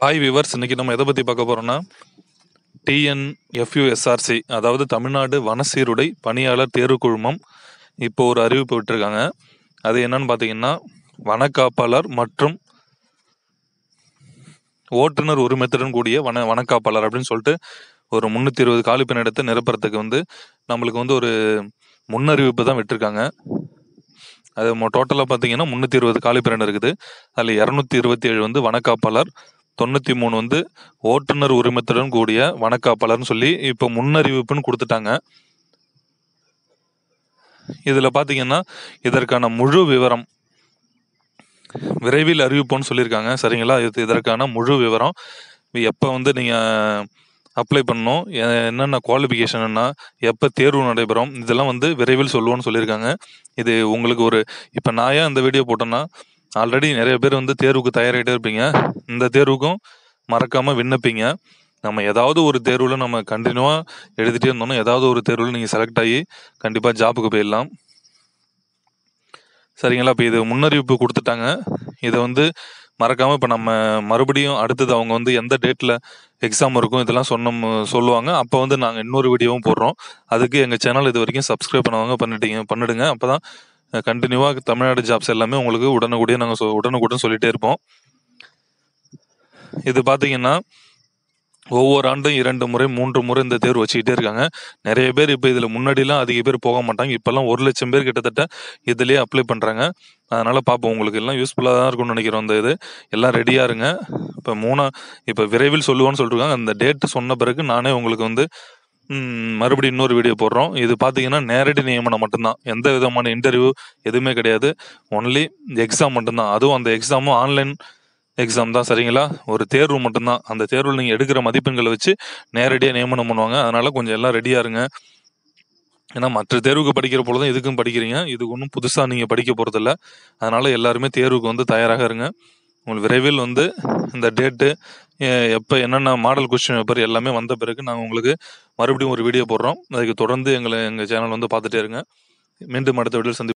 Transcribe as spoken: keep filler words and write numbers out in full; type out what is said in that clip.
Hi viewers, இன்னைக்கு நம்ம எதை பற்றி பார்க்க போகிறோம்னா டிஎன்எஃப்யூஎஸ்ஆர்சி, அதாவது தமிழ்நாடு வனசீருடை பணியாளர் தேர்வு குழுமம் இப்போ ஒரு அறிவிப்பு விட்டுருக்காங்க. அது என்னன்னு பார்த்தீங்கன்னா, வனக்காப்பாளர் மற்றும் ஓட்டுநர் உரிமத்துடன் கூடிய வன வனக்காப்பாளர் அப்படின்னு சொல்லிட்டு ஒரு முந்நூற்றி இருபது காலி பணியிடத்தை நிரப்புறதுக்கு வந்து நம்மளுக்கு வந்து ஒரு முன்னறிவிப்பு தான் விட்டுருக்காங்க. அது டோட்டலாக பார்த்தீங்கன்னா முந்நூற்றி இருபது காலி பணியிடம் இருக்குது. அதில் இரநூத்தி இருபத்தி ஏழு வந்து வனக்காப்பாளர், தொண்ணூற்றி மூணு வந்து ஓட்டுநர் உரிமத்துடன் கூடிய வனக்காப்பாளர்னு சொல்லி இப்போ முன்னறிவிப்புன்னு கொடுத்துட்டாங்க. இதில் பார்த்தீங்கன்னா இதற்கான முழு விவரம் விரைவில் அறிவிப்போன்னு சொல்லியிருக்காங்க. சரிங்களா? இது இதற்கான முழு விவரம் எப்போ வந்து நீங்கள் அப்ளை பண்ணணும், என்னென்ன குவாலிஃபிகேஷன்னா, எப்போ தேர்வு நடைபெறும், இதெல்லாம் வந்து விரைவில் சொல்லுவோன்னு சொல்லியிருக்காங்க. இது உங்களுக்கு ஒரு இப்போ நான் ஏன் இந்த வீடியோ போட்டேன்னா, ஆல்ரெடி நிறைய பேர் வந்து தேர்வுக்கு தயாராகிட்டே இருப்பீங்க. இந்த தேர்வுக்கும் மறக்காமல் விண்ணப்பிங்க. நம்ம ஏதாவது ஒரு தேர்வில் நம்ம கண்டினியூவாக எழுதிட்டே இருந்தோம்னா ஏதாவது ஒரு தேர்வில் நீங்கள் செலக்ட் ஆகி கண்டிப்பாக ஜாப்புக்கு போயிடலாம். சரிங்களா? இப்போ இது முன்னறிவிப்பு கொடுத்துட்டாங்க. இதை வந்து மறக்காமல் இப்போ நம்ம மறுபடியும் அடுத்தது அவங்க வந்து எந்த டேட்டில் எக்ஸாம் இருக்கும் இதெல்லாம் சொன்ன சொல்லுவாங்க. அப்போ வந்து நாங்கள் இன்னொரு வீடியோவும் போடுறோம். அதுக்கு எங்கள் சேனல் இது வரைக்கும் சப்ஸ்கிரைப் பண்ணவங்க பண்ணிட்டீங்க பண்ணிடுங்க. அப்போ தான் கண்டினியூவாக தமிழ்நாடு ஜாப்ஸ் எல்லாமே உங்களுக்கு உடனுக்குடியே நாங்கள் சொ உடனுக்குடன் சொல்லிகிட்டே இருப்போம். இது பார்த்தீங்கன்னா ஒவ்வொரு ஆண்டும் இரண்டு முறை மூன்று முறை இந்த தேர்வு வச்சுக்கிட்டே இருக்காங்க. நிறைய பேர் இப்போ இதில் முன்னாடிலாம் அதிக பேர் போக மாட்டாங்க. இப்போல்லாம் ஒரு லட்சம் பேர் கிட்டத்தட்ட இதுலேயே அப்ளை பண்ணுறாங்க. அதனால் பார்ப்போம், உங்களுக்கு எல்லாம் யூஸ்ஃபுல்லாக தான் இருக்கும்னு நினைக்கிறோம். இந்த இது எல்லாம் ரெடியாக இருங்க. இப்போ மூணா இப்போ விரைவில் சொல்லுவோன்னு சொல்லிருக்காங்க. அந்த டேட்டு சொன்ன பிறகு நானே உங்களுக்கு வந்து மறுபடியும் இன்னொரு வீடியோ போடுறோம். இது பார்த்தீங்கன்னா நேரடி நியமனம் மட்டும்தான், எந்த விதமான இன்டர்வியூ எதுவுமே கிடையாது. ஒன்லி எக்ஸாம் மட்டும்தான். அதுவும் அந்த எக்ஸாமும் ஆன்லைன் எக்ஸாம் தான். சரிங்களா? ஒரு தேர்வு மட்டும்தான். அந்த தேர்வில் நீங்கள் எடுக்கிற மதிப்பெண்களை வச்சு நேரடியாக நியமனம் பண்ணுவாங்க. அதனால் கொஞ்சம் எல்லாம் ரெடியாக இருங்க. ஏன்னா மற்ற தேர்வுக்கு படிக்கிற போல தான் இதுக்கும் படிக்கிறீங்க. இதுக்கு ஒன்றும் புதுசாக நீங்கள் படிக்க போகிறதில்ல. அதனால் எல்லாருமே தேர்வுக்கு வந்து தயாராக இருங்க. உங்களுக்கு விரைவில் வந்து இந்த டேட்டு எப்போ என்னென்ன மாடல் கொஸ்டின் பேப்பர் எல்லாமே வந்த பிறகு நாங்கள் உங்களுக்கு மறுபடியும் ஒரு வீடியோ போடுறோம். அதுக்கு தொடர்ந்து எங்களை எங்கள் சேனல் வந்து பார்த்துட்டே இருங்க. மீண்டும் அடுத்த வீடியோ சந்தி